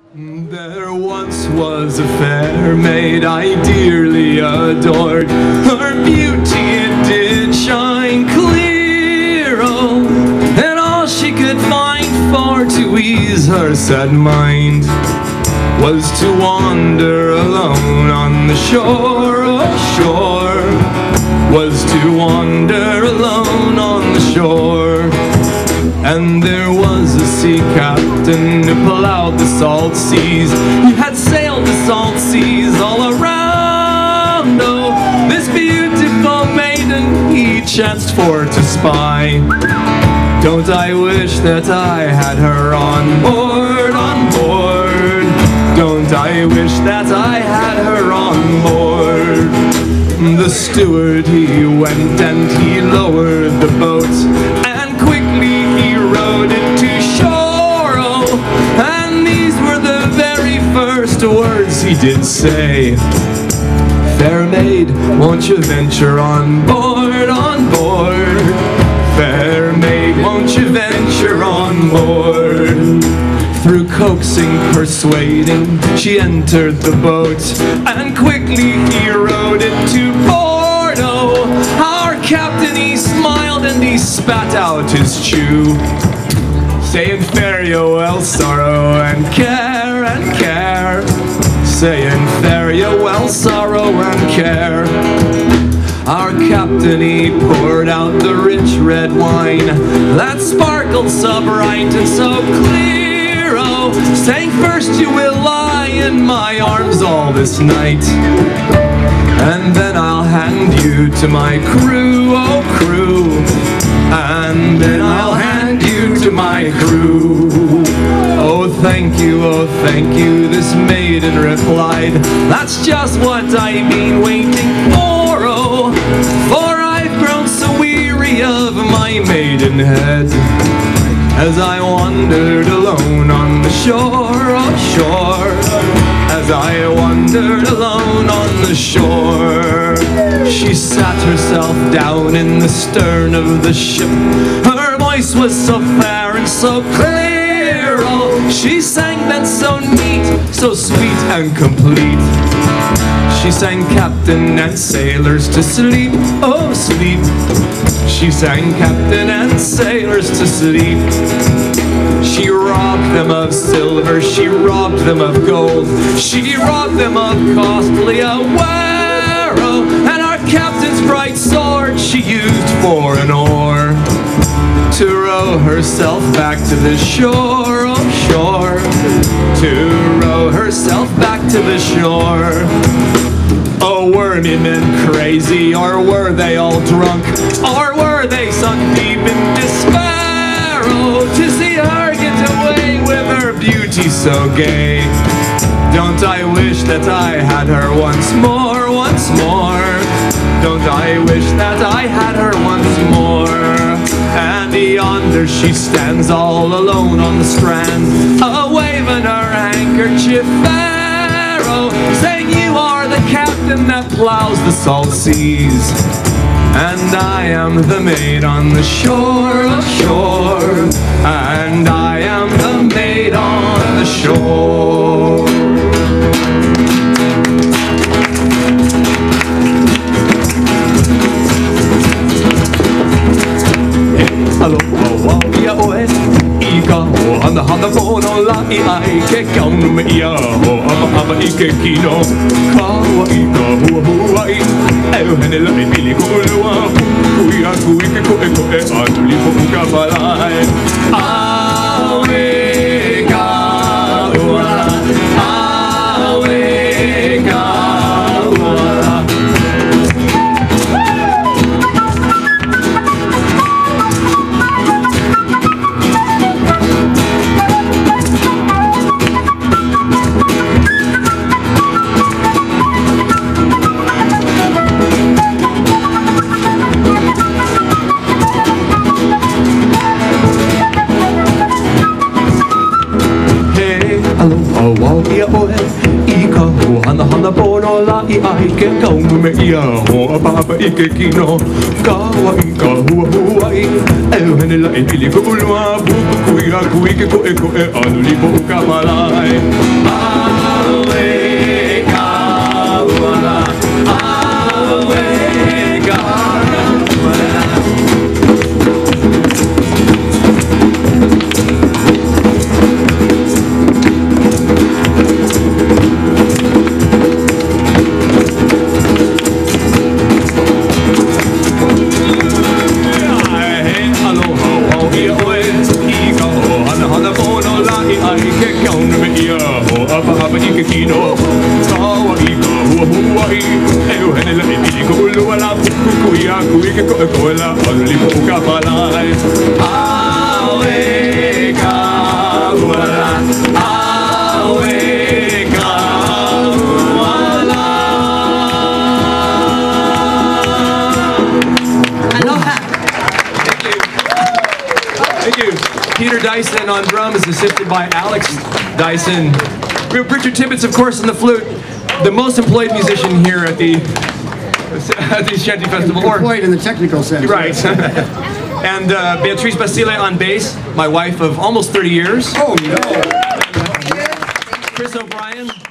There once was a fair maid I dearly adored. Her beauty it did shine clear, oh, and all she could find for to ease her sad mind was to wander alone on the shore, oh shore, was to wander alone on the shore. And there was a sea captain who plowed the salt seas. He had sailed the salt seas all around. Oh, this beautiful maiden he chanced for to spy. Don't I wish that I had her on board, on board. Don't I wish that I had her on board. The steward he went and he lowered the boat, and quickly he rowed it to shore, oh, and these were the very first words he did say. Fair maid, won't you venture on board, on board? Fair maid, won't you venture on board? Through coaxing, persuading, she entered the boat, and quickly he rowed it to port, oh, our captain he smiled and he spat out his chew, saying fare you well, sorrow and care, saying fare you well, sorrow and care. Our captain he poured out the rich red wine that sparkled so bright and so clear, oh, saying first you will lie in my arms all this night, and then I'll hand you to my crew, oh crew, and then I'll hand you to my crew. Oh thank you, this maiden replied, that's just what I've been waiting for, oh, for I've grown so weary of my maidenhead, as I wandered alone on the shore, oh shore, as I wandered alone on the shore. She sat herself down in the stern of the ship, her voice was so fair and so clear, oh, she sang then so neat, so sweet and complete. She sang captain and sailors to sleep, oh sleep. She sang captain and sailors to sleep. She robbed them of silver, she robbed them of gold, she robbed them of costly ware, oh, and our captain's bright sword she used for an oar, to row herself back to the shore, oh shore, to row herself back to the shore. Oh, were me men crazy, or were they all drunk, or were they sunk deep in despair, oh, to see her get away with her beauty so gay? Don't I wish that I had her once more, once more? Don't I wish that I had her once more? And yonder she stands all alone on the strand, a-waving her handkerchief fair, oh, saying you are the captain that plows the salt seas, and I am the maid on the shore, ashore, and I am the maid on the shore. Hana kono lai ai ke kaunu me ia ho ama I ke kino kawaii ka hua huai e hene lai pili ko lewa kui a kui ke ko e atuli ko ka palai awe ka ua awe ka ua. Hana pono lai ai ke kaungu me ia ho apapa I ke kino kawaii ka hua huai e hene lai pili ko ulua buku kui a kui ke ko e aluli po ka malai iyaho apa-apa ikakino tawa ika huwahi eyo henela ibili ko ulo wala kukuya kuika ko wala only ko ka palay awe ka wala awe ka wala. I love that. Thank you. Peter Dyson on drums, assisted by Alex Dyson. We have Richard Tibbetts, of course, on the flute, the most employed musician here at the Shanty Festival. Employed in the technical sense. Right. And Beatrice Basile on bass, my wife of almost 30 years. Oh, no. Chris O'Brien.